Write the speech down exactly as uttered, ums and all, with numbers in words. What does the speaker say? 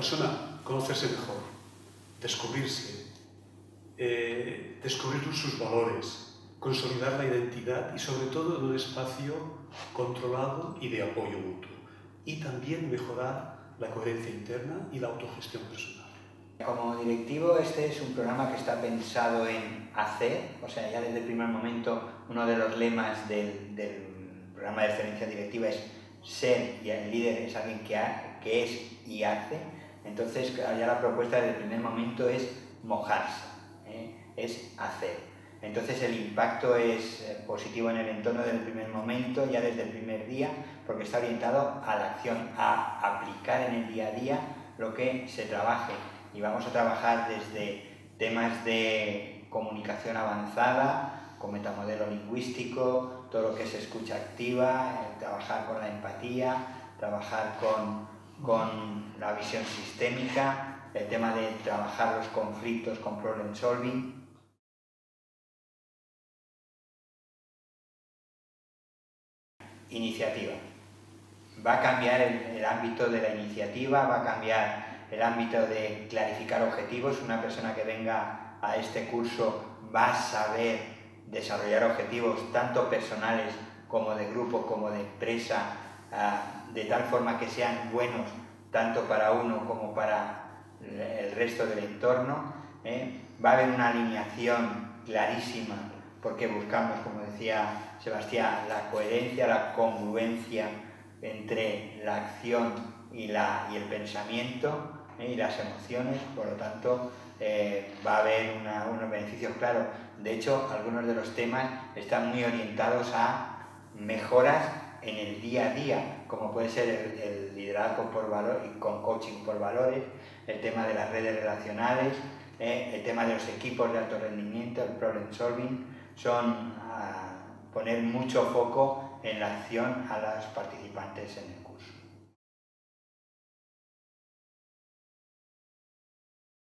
persona conocerse mejor, descubrirse, eh, descubrir sus valores, consolidar la identidad y sobre todo en un espacio controlado y de apoyo mutuo. Y también mejorar la coherencia interna y la autogestión personal. Como directivo, este es un programa que está pensado en hacer, o sea, ya desde el primer momento uno de los lemas del, del programa de excelencia directiva es ser, y el líder es alguien que, ha, que es y hace. Entonces ya la propuesta desde el primer momento es mojarse, ¿eh? Es hacer. Entonces el impacto es positivo en el entorno desde el primer momento, ya desde el primer día, porque está orientado a la acción, a aplicar en el día a día lo que se trabaje. Y vamos a trabajar desde temas de comunicación avanzada, con metamodelo lingüístico, todo lo que es escucha activa, eh, trabajar con la empatía, trabajar con, con la visión sistémica, el tema de trabajar los conflictos con problem solving. Iniciativa. Va a cambiar el, el ámbito de la iniciativa, va a cambiar el ámbito de clarificar objetivos. Una persona que venga a este curso va a saber desarrollar objetivos tanto personales como de grupo, como de empresa, uh, de tal forma que sean buenos tanto para uno como para el resto del entorno. ¿eh? Va a haber una alineación clarísima porque buscamos, como decía Sebastián, la coherencia, la congruencia entre la acción y, la, y el pensamiento, ¿eh? y las emociones. Por lo tanto, eh, va a haber una, unos beneficios claros. De hecho, algunos de los temas están muy orientados a mejoras en el día a día, como puede ser el, el liderazgo por valor y con coaching por valores, el tema de las redes relacionales, eh, el tema de los equipos de alto rendimiento, el problem solving. Son a poner mucho foco en la acción a los participantes en el curso.